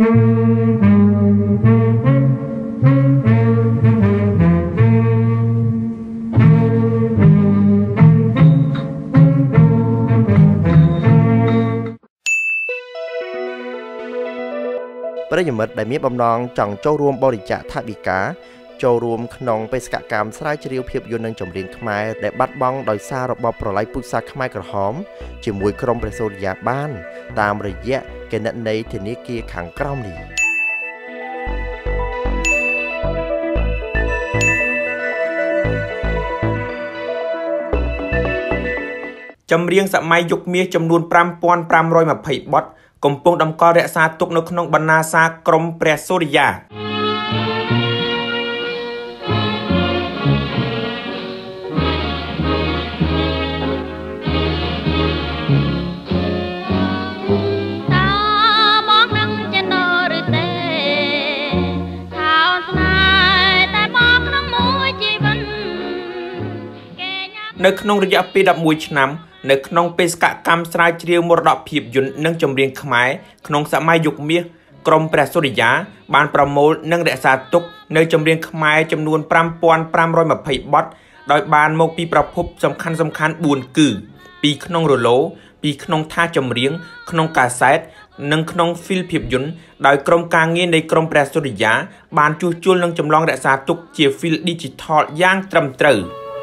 ប្រិយមិត្តដែលមានបំណងចង់ចូលរួមបរិច្ចាគថវិកាចូលរួមក្នុងបេសកកម្មស្រាវជ្រាវភាពយន្តនិងចម្រៀងខ្មែរដែលបាត់បង់ដោយសាររបបប្រល័យពូជសាសន៍ខ្មែរក្រហមជាមួយក្រុមព្រះសូរិយាបានតាមរយៈគណនីធនាគារខាងក្រោមនេះចម្រៀងសម័យយុគមាសចំនួន 5520 បទកំពុងតម្កល់រក្សាទុកនៅក្នុងបណ្ណាសាក្រមព្រះសូរិយានៅក្នុងរយៈពេល11ឆ្នាំនៅក្នុងបេសកកម្មស្រាវជ្រាវមរតកភាពយន្តនិងចម្រៀងខ្មែរក្នុងសម័យយុគមាសក្រមព្រះសូរិយាបានប្រមូលនិងរក្សាទុកនៅចម្រៀងខ្មែរចំនួន 5520 បទដោយបានមកពីប្រភពសំខាន់4គឺពីក្នុងរឡូពីក្នុងថាសចម្រៀងក្នុងកាសែតនិងក្នុងហ្វីលភាពយន្តដោយក្រុមការងារនៃក្រមព្រះសូរិយាបានជួសជុលនិងចម្លងរក្សាទុកជាហ្វីល Digital យ៉ាងត្រឹមត្រូវ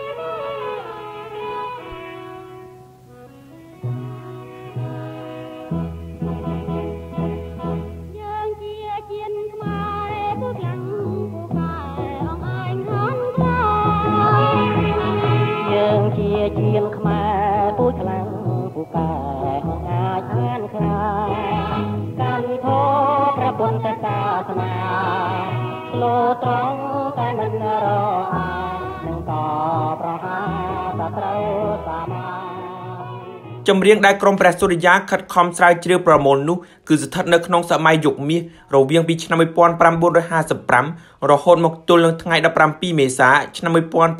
ជាខ្មែរពូជខ្លាំងពូកែអាចអានខ្លាកាលីធម៌ព្រះពុទ្ធសាសនាលោត្រង់តែមិនរអានឹងតប្រហារត្រូវសាមាចម្រៀងដែលក្រុមព្រះសូរិយាខិតខំស្រាវជ្រាវប្រមូលនោះគឺស្ថិតនៅក្នុងសម័យយុគមាសរវាងពីឆ្នាំ 1955 រហូតមកទល់នឹងថ្ងៃ 17 មេសា ឆ្នាំ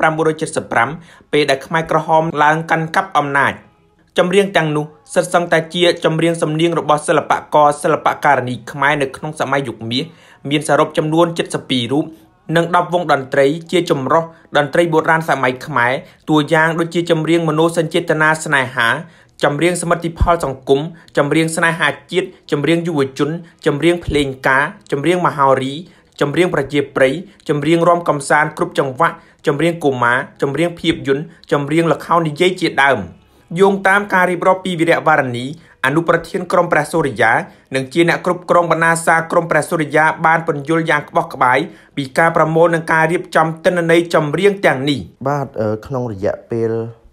1975 ពេលដែលខ្មែរក្រហមឡើងកាន់កាប់អំណាចចម្រៀងទាំងនោះសិតសឹងតែជាចម្រៀងសំនៀងរបស់សិល្បករសិល្បការិនីខ្មែរនៅក្នុងសម័យយុគមាសមានសរុបចំនួន 72 រូបនិង 10 វងតន្ត្រីជាចម្រុះតន្ត្រីបុរាណសម័យខ្មែរតួយ៉ាងដូចជាចម្រៀងមនោសញ្ចេតនាស្នេហាចម្រៀងសមិទ្ធផលសង្គមចម្រៀងស្នេហាជាតិចម្រៀងយុវជនចម្រៀងភ្លេងការចម្រៀងមហោរីចម្រៀងប្រជាប្រិយចម្រៀងរាំកំសាន្តគ្រប់ចង្វាក់ចម្រៀងកុមារចម្រៀងភាពយន្តចម្រៀងល្ខោននិយាយជាដើមយោងតាមការរៀបរាប់ពីវីរៈវរនីអនុប្រធានក្រុមព្រះសូរិយានិងជាអ្នកគ្រប់គ្រងបណ្ណាសាក្រុមព្រះសូរិយាបានពន្យល់យ៉ាងក្បោះក្បាយពីការប្រមូលនិងការរៀបចំទិន្នន័យចម្រៀងទាំងនេះបាទក្នុងរយៈពេល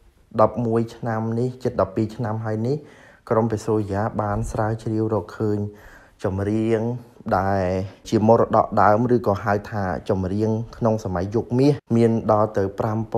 11ឆ្នាំនេះជិត12ឆ្នាំហើយនេះក្រុមព្រះសូរិយាបានស្រាវជ្រាវរកឃើញចម្រៀងដែលជាមរតកដើមឬក៏ហៅថាចម្រៀងក្នុងសម័យយុគមាសមានដល់ទៅ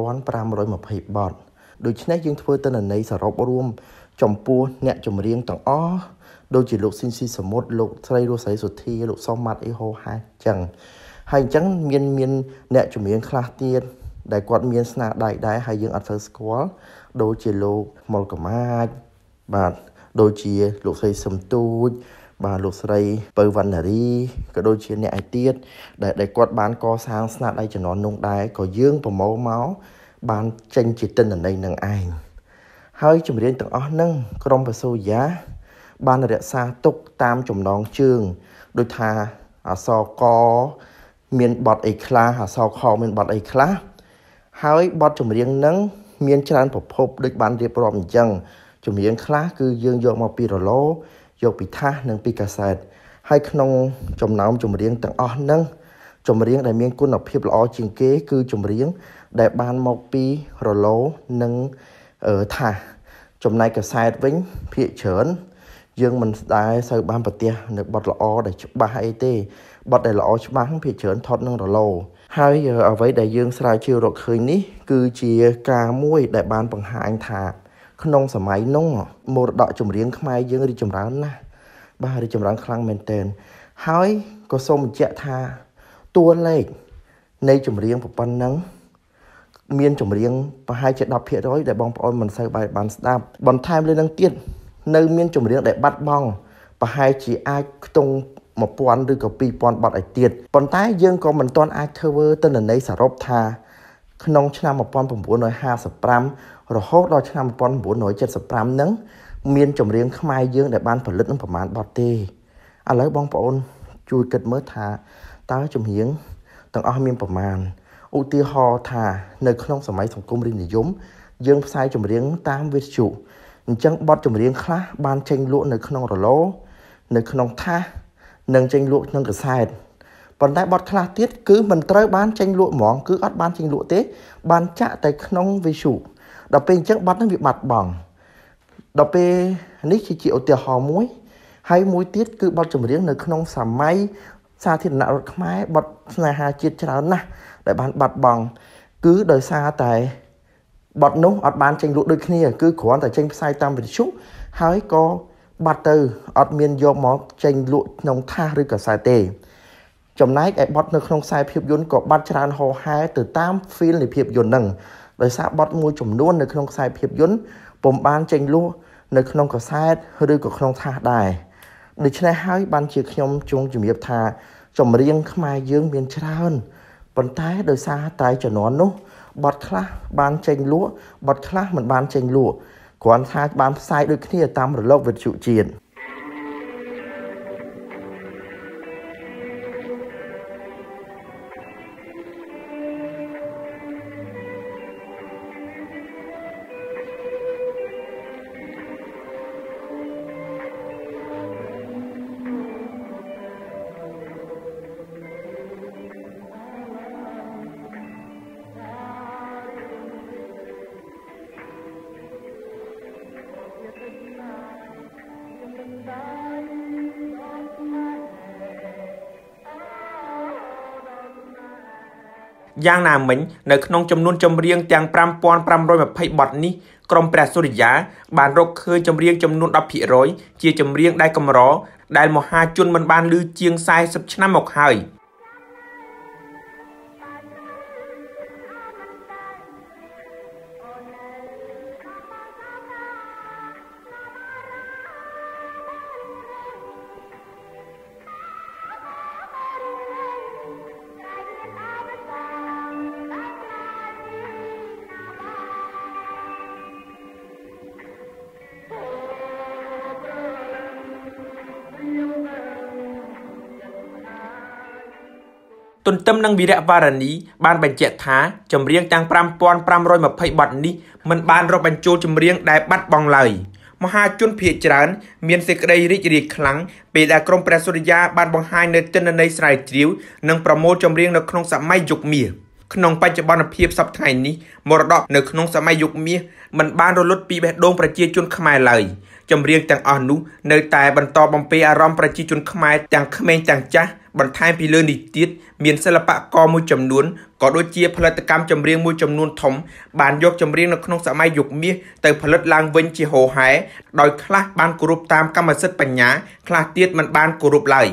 5520 បទដូច្នេះយើងធ្វើទិន្នន័យសរុបរួមចំពោះអ្នកចម្រៀងទាំងអស់ដូចជាលោកស៊ីនស៊ីសមុទ្រលោកស្រីរស់ស្រីសុធាលោកសុំម៉ាត់អ៊ីហូហាចឹងហើយអញ្ចឹងមានអ្នកចម្រៀងខ្លះទៀតដែលគាត់មានស្នាដៃដែរហើយយើងអត់សូវស្គាល់ដូចជាលោកមុលកម៉ាចបាទដូចជាលោកស្រីសំទូចបាទលោកស្រីពៅវណ្ណារីក៏ដូចជាអ្នកឯទៀតដែលគាត់បានកសាងស្នាដៃជំនាន់នោះដែរក៏យើងប្រមូលមកបានចេញជាទិន្នន័យនឹងឯងហើយចម្រៀងទាំងអស់ហ្នឹងក្រុមព្រះសូរិយាបានរក្សាទុកតាមចំណងជើងដូចថាអក្សរកមានបទអីខ្លះអក្សរខមានបទអីខ្លះហើយបទចម្រៀងហ្នឹងមានច្រើនប្រភពដូចបានរៀបរាប់អញ្ចឹងចម្រៀងខ្លះគឺយើងយកមកពីរឡូយកពីថាសនិងពីកាសែតហើយក្នុងចំណោមចម្រៀងទាំងអស់ហ្នឹងចម្រៀងដែលមានគុណភាពល្អជាងគេគឺចម្រៀងដែលបានមកពីរឡូនិងថាសចំណែកកាសែតវិញភាគច្រើនយើងមិនដែលសូវបានប្រទះនៅបទល្អដែលច្បាស់អីទេបទដែលល្អច្បាស់ភាគច្រើនថតនឹងរឡូហើយអ្វីដែលយើងស្រាវជ្រាវរកឃើញនេះគឺជាការមួយដែលបានបង្ហាញថាក្នុងសម័យនោះមរតកចម្រៀងខ្មែរយើងរីកចម្រើនណាស់បាទរីកចម្រើនខ្លាំងមែនទែនហើយក៏សូមបញ្ជាក់ថាតួលេខនៃចម្រៀងប៉ុណ្ណឹងមានចម្រៀងប្រហែលជា 10% ដែលបងប្អូនមិនសូវបានស្ដាប់បន្ថែមលើនឹងទៀតនៅមានចម្រៀងដែលបាត់បង់ប្រហែលជាអាចខ្ទង់ một ponឬក៏2000បទឲ្យទៀតប៉ុន្តែយើងក៏មិនទាន់អាចធ្វើទិន្នន័យសរុបថាក្នុងឆ្នាំ1955រហូតដល់ឆ្នាំ1975ហ្នឹងមានចម្រៀងខ្មែរយើងដែលបានផលិតនឹងប្រមាណបទទេឥឡូវបងប្អូនជួយគិតមើលថាតើចម្រៀងទាំងអស់មានប្រមាណឧទាហរណ៍ថានៅក្នុងសម័យសង្គមរាស្ត្រនិយមយើងផ្សាយចម្រៀងតាមវិទ្យុអញ្ចឹងបទចម្រៀងខ្លះបានចេញលក់នៅក្នុងរឡូនៅក្នុងថាសនិងចេញលក់ក្នុងកាសែតប៉ុន្តែបទខ្លះទៀតគឺមិនត្រូវបានចេញលក់ហ្មងគឺអត់បានចេញលក់ទេបានចាក់តែក្នុងវិទ្យុដល់ពេលអញ្ចឹងបទហ្នឹងវាបាត់បង់ដល់ពេលនេះជាឧទាហរណ៍មួយហើយមួយទៀតគឺបទចម្រៀងនៅក្នុងសម័យសាធារណរដ្ឋខ្មែរបទស្នេហាជាតិច្រើនណាស់ដែលបានបាត់បង់គឺដោយសារតែបទនោះអត់បានចេញលក់ដូចគ្នាគឺគ្រាន់តែចេញផ្សាយតាមវិទ្យុហើយក៏បាត់ទៅអត់មានយកមកចេញលក់ក្នុងថាសឬកាសែតទេចំណែកឯបទនៅក្នុងខ្សែភាពយន្តក៏បាត់ច្រើនហោហែទៅតាម feel នៃភាពយន្តហ្នឹងដោយសារបទមួយចំនួននៅក្នុងខ្សែភាពយន្តពុំបានចេញលក់នៅក្នុងកាសែតឬក៏ក្នុងថាសដែរដូច្នេះហើយបានជាខ្ញុំចង់ជំរាបថាចម្រៀងខ្មែរយើងមានច្រើនប៉ុន្តែដោយសារតែជំនាន់នោះបទខ្លះបានចេញលក់បទខ្លះមិនបានចេញលក់គ្រាន់ថាបានផ្សាយដូចគ្នាតាមរលកវិទ្យុជាតិយ៉ាងណាមិញនៅក្នុងចំនួនចម្រៀងទាំង 5520 បទនេះក្រុមព្រះសុរិយាបានរកឃើញចម្រៀងចំនួន 10% ជាចម្រៀងដែលកម្រដែលមហាជនមិនបានឮជាង40ឆ្នាំមកហើយទន្ទឹមនឹងវីរៈវរនីបានបញ្ជាក់ថាចម្រៀងទាំង 5520 បទនេះមិនបានរាប់បញ្ចូលចម្រៀងដែលបាត់បង់ឡើយមហាជនភាគច្រើនមានសេចក្តីរីករាយខ្លាំងពេលដែលក្រុមព្រះសុរិយាបានបង្ហាញនៅទិន្នន័យស្រាវជ្រាវនិងប្រមូលចម្រៀងនៅក្នុងសម័យយុគមាសក្នុងបច្ចុប្បន្នភាពសប្តាហ៍នេះមរតកនៅក្នុងសម័យយុគមាសមិនបានរលត់ពីបេះដូងប្រជាជនខ្មែរឡើយចម្រៀងទាំងអស់នោះនៅតែបន្តបំពេអារម្មណ៍ប្រជាជនខ្មែរទាំងក្មេងទាំងចាស់បន្ថែមពីលើនេះទៀតមានសិល្បករមួយចំនួនក៏ដូចជាផលិតកម្មចម្រៀងមួយចំនួនធំបានយកចម្រៀងនៅក្នុងសម័យយុគមាសទៅផលិតឡើងវិញជាហូរហែដោយខ្លះបានគោរពតាមកម្មសិទ្ធិបញ្ញាខ្លះទៀតមិនបានគោរពឡើយ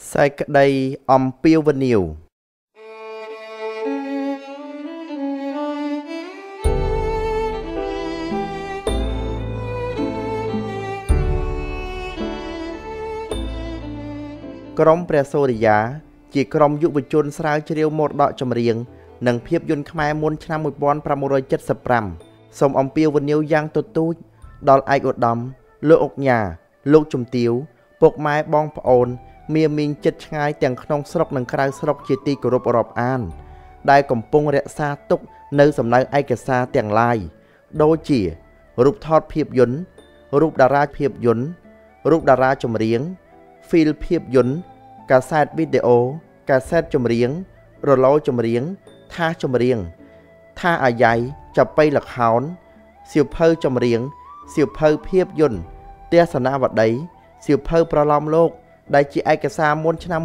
Sai cách đây Piêu Vân Nhiều.ក្រុមព្រះសូរិយាជាក្រុមយុវជនស្រាវជ្រាវមរតកចម្រៀងនិងភាពយន្តខ្មែរមុនឆ្នាំ 1975 សូមអំពាវនាវយ៉ាងទទូចដល់ឯកឧត្តមលោកអុកញ៉ាលោកជំទាវពុកម៉ែបងប្អូនមាមីងចិត្តឆ្ងាយទាំងក្នុងស្រុកនិងក្រៅស្រុកជាទីគោរពរាប់អានដែលកំពុងរក្សាទុកនៅសំណៅឯកសារទាំងឡាយដូចជារូបថតភាពយន្តរូបតារាភាពយន្តរូបតារាចម្រៀងហ្វីលភាពយន្តកាសែតវីដេអូកាសែតចម្រៀងរឡូចម្រៀងថាសចម្រៀងថាអាយ៉ៃចាប៉ីលខោនសៀវភៅចម្រៀងសៀវភៅភាពយន្តទេសនាវដ្តីសៀវភៅប្រឡំលោកដែលជាឯកសារមុនឆ្នាំ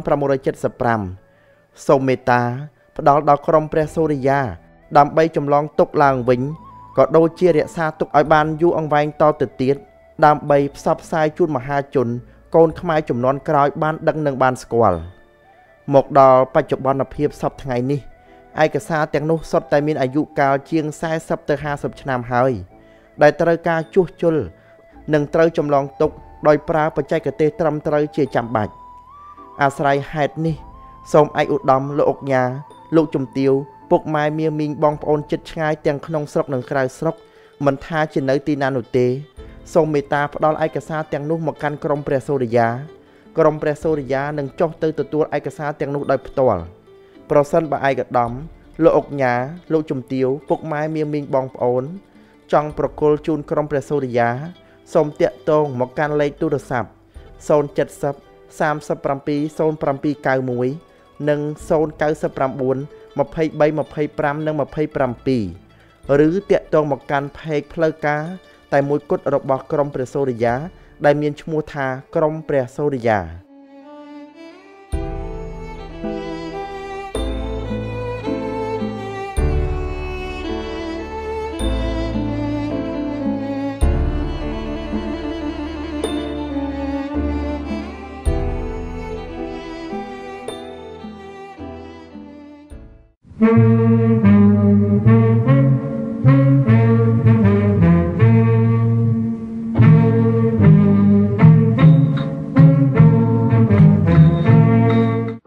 1975 សូមមេត្តាផ្ដល់ដល់ក្រុមព្រះសូរិយាដើម្បីចម្លងទុកឡើងវិញក៏ដូចជារក្សាទុកឲ្យបានយូរអង្វែងតទៅទៀតដើម្បីផ្សព្វផ្សាយជូនមហាជនកូនខ្មែរជំនាន់ក្រោយបានដឹងនិងបានស្គាល់មកដល់បច្ចុប្បន្នភាពសពថ្ងៃនេះឯកសារទាំងនោះសុទ្ធតែមានអាយុកាលជាង40ទៅ50ឆ្នាំហើយដែលត្រូវការជួសជុលនិងត្រូវចម្លងទុកដោយប្រើបច្ចេកទេសត្រឹមត្រូវជាចាំបាច់អាស្រ័យហេតុនេះសូមឯកឧត្តមលោកអុកញ៉ាលោកជំទាវពុកម៉ែមាមីងបងប្អូនជិតឆ្ងាយទាំងក្នុងស្រុកនិងក្រៅស្រុកមិនថាជានៅទីណានោះទេសូមមេត្តាផ្ដល់ឯកសារទាំងនោះមកកាន់ក្រុមព្រះសូរិយាក្រុមព្រះសូរិយានឹងចុះទៅទទួលឯកសារទាំងនោះដោយផ្ទាល់ប្រសិនបើឯកឧត្តមលោកអុកញ៉ាលោកជំទាវពុកម៉ែមាមីងបងប្អូនចង់ប្រគល់ជូនក្រុមព្រះសូរិយាសូមតាក់ទងមកកាន់លេខទូរស័ព្ទ070 37 0791និង099 23 25និង27ឬតាក់ទងមកកាន់ផេកផ្លូវការតែមួយគត់របស់ក្រុមព្រះសូរិយាដែលមានឈ្មោះថាក្រុមព្រះសូរិយា Mm-hmm.